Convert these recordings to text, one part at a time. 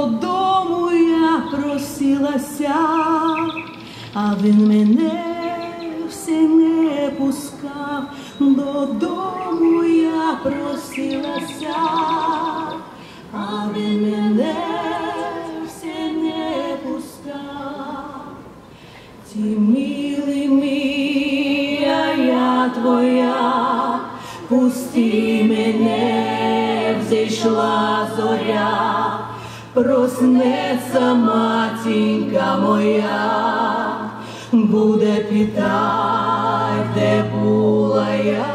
додому я просилася, а він мене все не пускав. Додому я просилася, а він мене все не пускав. Ті милий мій, а я твоя, пусти мене, взійшла зоря, проснеться матінка моя, буде питать, де була я.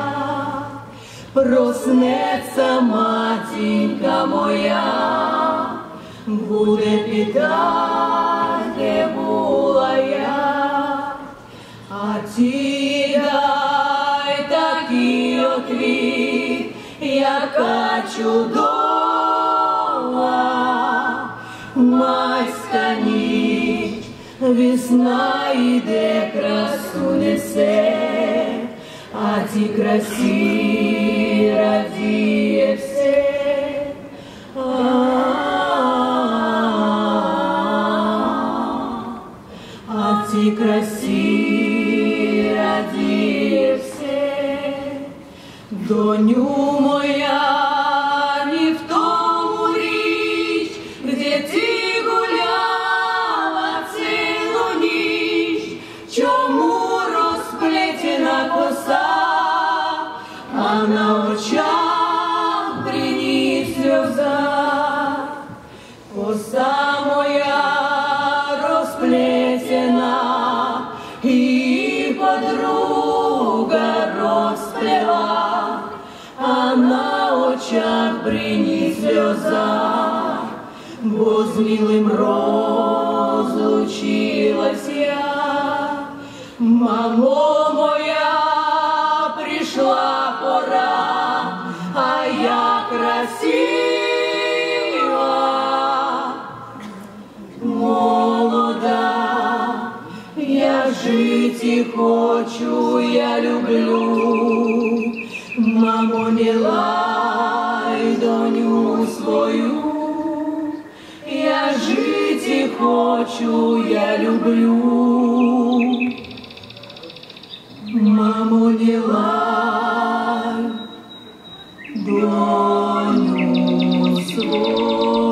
Проснеться матінка моя, буде питать, де була я. А ті дай такий отвіт, яка чудова майська ніч, весна йде, красу несе, а ті красі радіє все. А ті красі радіє все. Доню моя, не в тому річ, де ти гуляла цілу ніч, чому розплетена коса, а на очах приніс сльоза. Коса моя розплетена, і подруга розплела, а на очах приніс сльоза, бо з милим розлучилась я. Мамо моя, прийшла пора, а я красива, молода, я жити хочу, я люблю. Мамо, не лай доню свою, я жити хочу, я люблю. Мамо, не лай доню свою.